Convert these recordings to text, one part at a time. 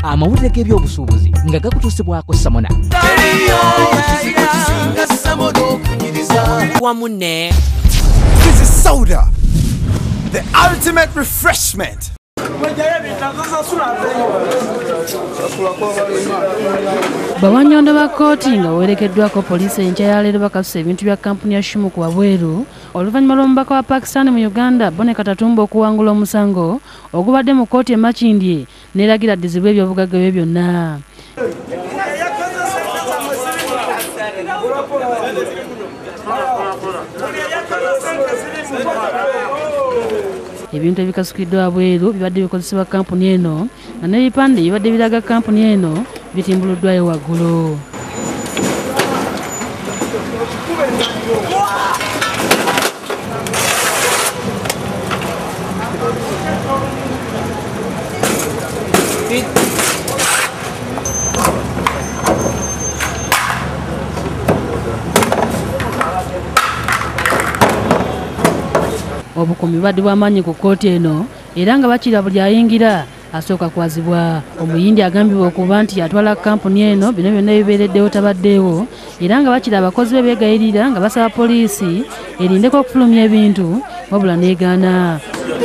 amawulire g'ebyobusuubuzi nga gakutuusibwako Samona. This is soda, the ultimate refreshment. Bawanyondo ba kooti nga werekeddwako poliisi enkya ya leero bakasusa ebintu bya kampuni ya Shumu ku wabweru oluvannyuma lw'omubaka wa Pakistan mu Uganda Bone Katatumba okuwangula omusango ogubadde mu kooti e Makindye n'eragira addizibwe ebyobugagga bye byonna. Ebintu ebikasukiddwa wabweru bibadde bikozesebwa kampuni eno nga n'ebipande bibadde biraga kampuni eno bitimbuluddwayo waggulu. Obukuumi bubadde bw'amaanyi ku kkooti eno era nga bakira buli ayingira asooka kwazibwa. Omuyindi agambibwa okuba nti yatwala kampuni eno bino byonna bibeereddewo tabaddeewo era nga bakira abakozi be beegayirira nga basaba poliisi erindeko okufulumya ebintu wabula n'egaana.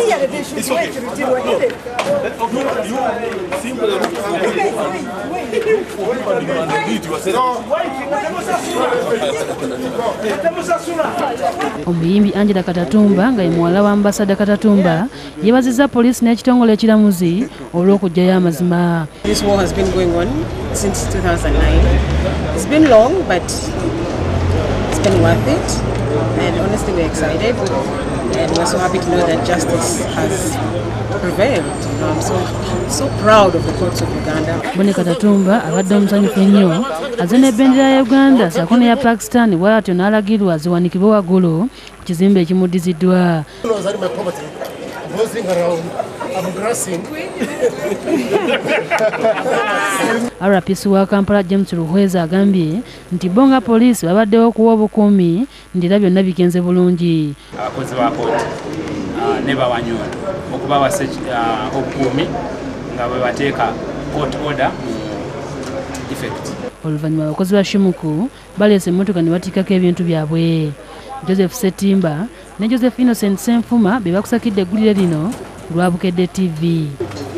Omuyimbi Angela Katatumba nga ye muwala wa ambasada Katatumba yeebazizza poliisi n'ekitongole ekiramuzi olw'okugyayo amazima. This war has been going on since 2009. It's been long, but it's been worth it. And honestly, we're excited. And we're so happy to know that justice has prevailed. I'm so proud of the courts of Uganda. Bone Katatumba abadde omusanyufu ennyo azze n'ebendera ya Uganda ssaako n'eya Pakistan bw'atyo n'alagirwa ziwanikibwe waggulu ku kizimbe ekimuddiziddwa. RPC wa Kampala James Ruhweza agambye nti bo nga poliisi babaddewo okuwa obukuumi nti era byonna bigenze bulungi. Abakozi ba kooti ne bawanyola okubawa obukuumi nga bwe bateeka court order effect. Oluvannyuma abakozi ba Shimuku baleese emmotoka ne batikkako ebintu byabwe. Joseph Setimba ne Joseph Innocent Senfuma be bakusakidde eggulire lino lwa Bukedde TV.